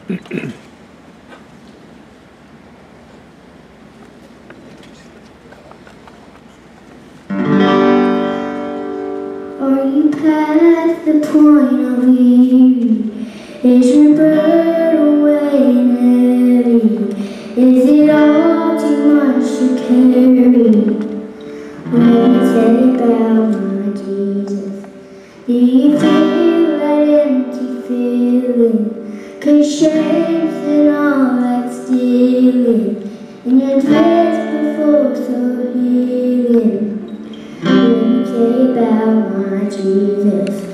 Are you past the point of weary? Is your burden weighing heavy? Is it all too much to carry? Let me tell you about my Jesus. Do you feel that empty feeling? 'Cause shame's and all that's stealing, and your dress before so healing. Let me tell you about my Jesus.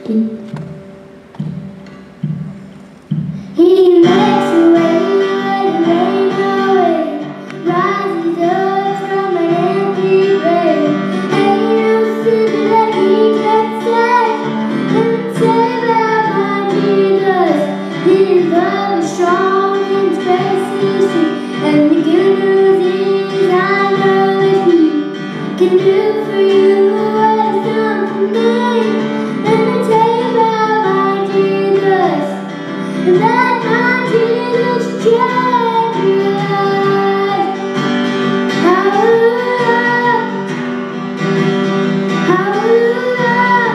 He makes a way where there ain't no way, rises up from an empty grave. Ain't no sin that he can't save. Let me tell you about my Jesus. His love is strong and His grace is free, and the good news is I know that He can do for you what He's done for me. Let me tell you about my Jesus. Let my Jesus change your life. Hallelujah, hallelujah,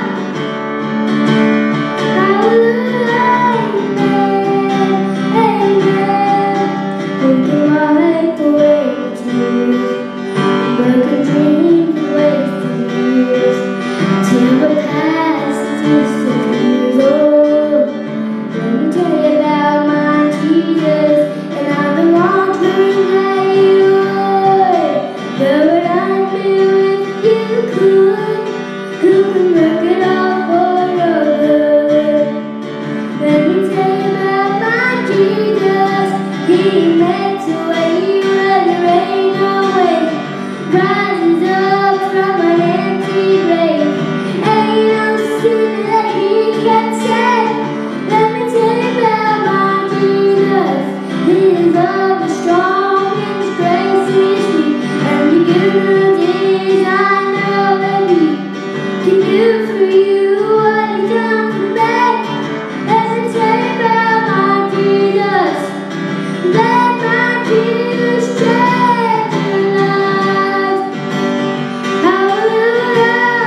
hallelujah, amen, amen. Who can wipe away the tears, broken dreams and wasted years, till the past disappears? Oh, let me tell you about my Jesus, and I've been wondering that you would. Where would I be if you could? Who can work it all for your good? Let me tell you about my Jesus. He makes a way where there ain't no way, rises up from an empty grave. Ain't no sin that He can't save. Let me tell you about my Jesus. His love is strong and His grace is free, and the good news is I know that He can do for you what He's done for me. Let me tell you about my Jesus. Let my Jesus change your life. Hallelujah,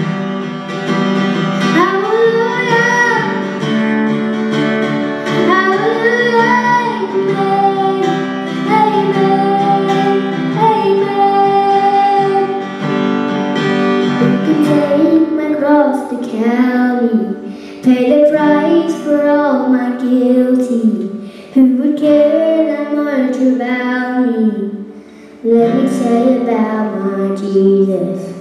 hallelujah, hallelujah, amen, amen, amen. Who can take my cross to Calvary, pay the price for all my guilty? Who would care that much about me? Let me tell you about my Jesus.